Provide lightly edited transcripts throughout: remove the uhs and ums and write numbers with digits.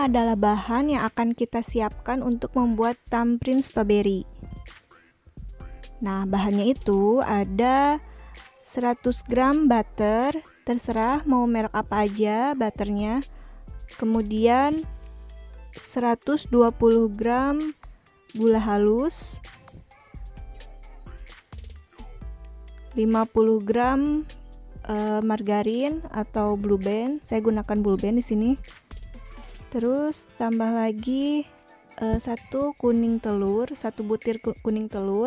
adalah bahan yang akan kita siapkan untuk membuat thumbprint strawberry. Nah, bahannya itu ada 100 gram butter, terserah mau merek apa aja butternya. Kemudian 120 gram gula halus, 50 gram margarin atau Blue Band. Saya gunakan Blue Band di sini. Terus tambah lagi 1 kuning telur, 1 butir kuning telur,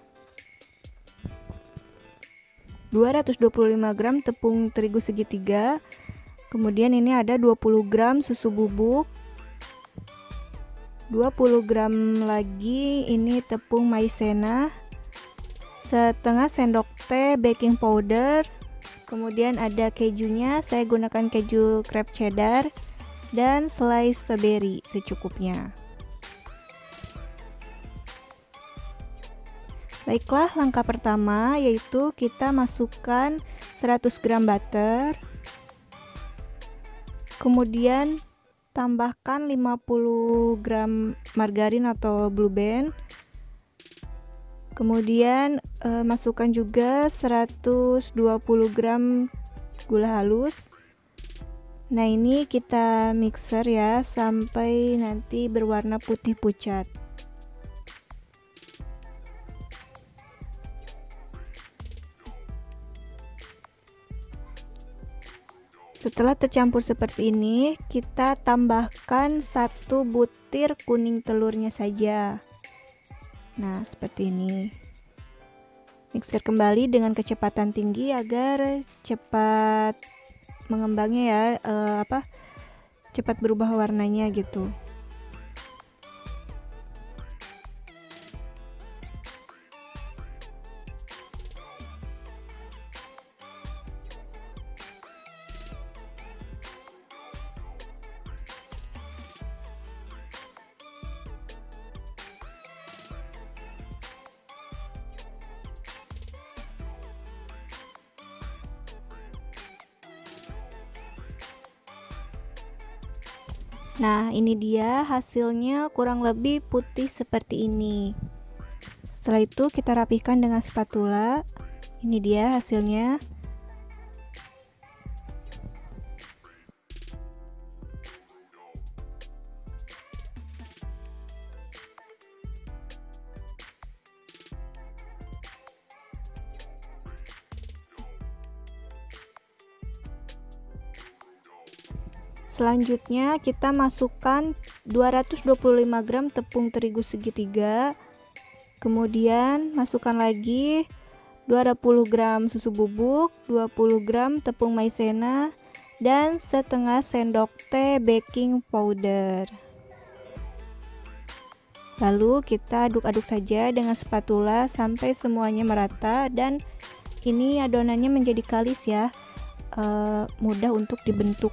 225 gram tepung terigu segitiga. Kemudian ini ada 20 gram susu bubuk, 20 gram lagi ini tepung maizena, setengah sendok teh baking powder. Kemudian ada kejunya, saya gunakan keju crepe cheddar, dan selai strawberry secukupnya. Baiklah, langkah pertama yaitu kita masukkan 100 gram butter, kemudian tambahkan 50 gram margarin atau Blue Band, kemudian masukkan juga 120 gram gula halus. Nah, ini kita mixer ya sampai nanti berwarna putih pucat. Setelah tercampur seperti ini, kita tambahkan 1 butir kuning telurnya saja. Nah, seperti ini. Mixer kembali dengan kecepatan tinggi agar cepat mengembangnya ya, cepat berubah warnanya gitu. Nah, ini dia hasilnya, kurang lebih putih seperti ini. Setelah itu kita rapihkan dengan spatula. Ini dia hasilnya. Selanjutnya kita masukkan 225 gram tepung terigu segitiga, kemudian masukkan lagi 20 gram susu bubuk, 20 gram tepung maizena, dan setengah sendok teh baking powder. Lalu kita aduk-aduk saja dengan spatula sampai semuanya merata, dan ini adonannya menjadi kalis ya, mudah untuk dibentuk.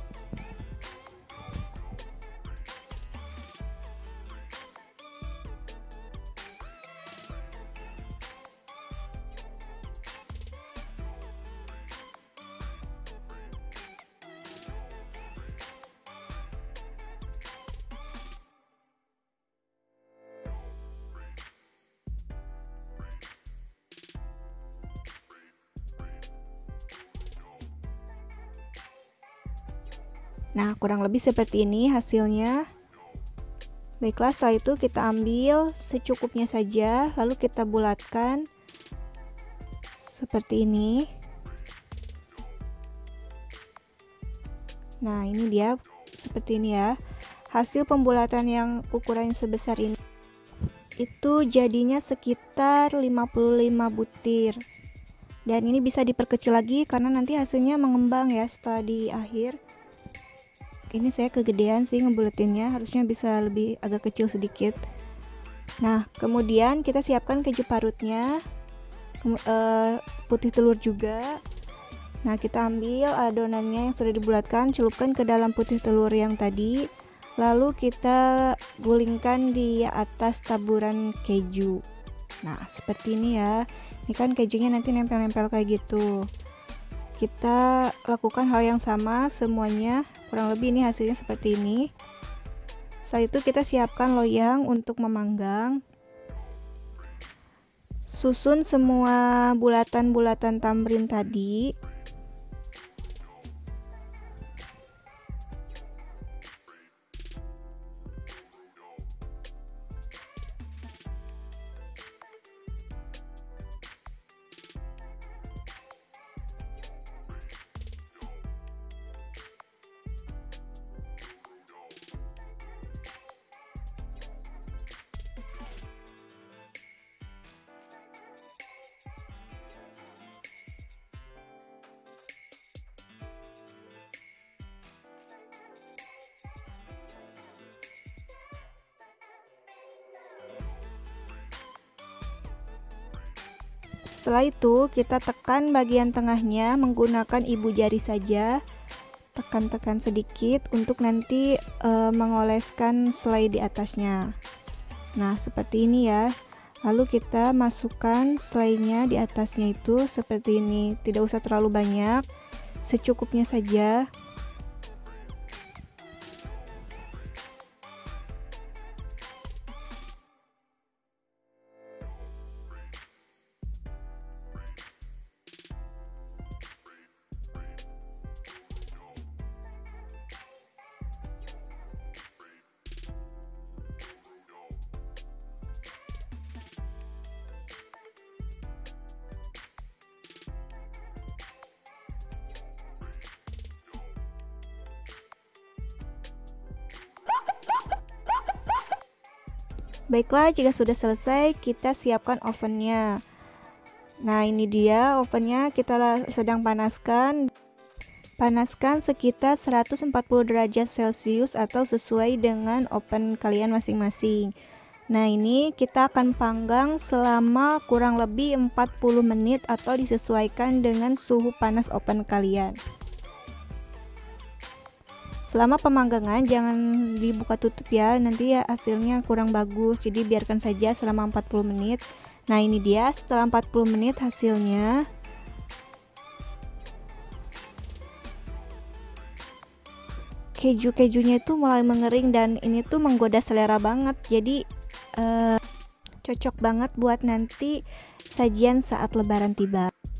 Nah, kurang lebih seperti ini hasilnya. Baiklah, setelah itu kita ambil secukupnya saja, lalu kita bulatkan seperti ini. Nah, ini dia seperti ini ya. Hasil pembulatan yang ukurannya sebesar ini itu jadinya sekitar 55 butir. Dan ini bisa diperkecil lagi karena nanti hasilnya mengembang ya setelah di akhir. Ini saya kegedean sih ngebuletinnya, harusnya bisa lebih agak kecil sedikit. Nah, kemudian kita siapkan keju parutnya, putih telur juga. Nah, kita ambil adonannya yang sudah dibulatkan, celupkan ke dalam putih telur yang tadi, lalu kita gulingkan di atas taburan keju. Nah, seperti ini ya. Ini kan kejunya nanti nempel-nempel kayak gitu. Kita lakukan hal yang sama semuanya, kurang lebih ini hasilnya seperti ini. Setelah itu kita siapkan loyang untuk memanggang. Susun semua bulatan-bulatan tamrin tadi. Setelah itu kita tekan bagian tengahnya menggunakan ibu jari saja, tekan-tekan sedikit untuk nanti mengoleskan selai di atasnya. Nah seperti ini ya. Lalu kita masukkan selainya di atasnya itu seperti ini, tidak usah terlalu banyak, secukupnya saja. Baiklah, jika sudah selesai, kita siapkan ovennya. Nah, ini dia ovennya, kita sedang panaskan. Panaskan sekitar 140 derajat Celcius atau sesuai dengan oven kalian masing-masing. Nah, ini kita akan panggang selama kurang lebih 40 menit atau disesuaikan dengan suhu panas oven kalian. Selama pemanggangan jangan dibuka tutup ya, nanti ya hasilnya kurang bagus, jadi biarkan saja selama 40 menit. Nah ini dia setelah 40 menit hasilnya. Keju-kejunya itu mulai mengering dan ini tuh menggoda selera banget, jadi cocok banget buat nanti sajian saat lebaran tiba.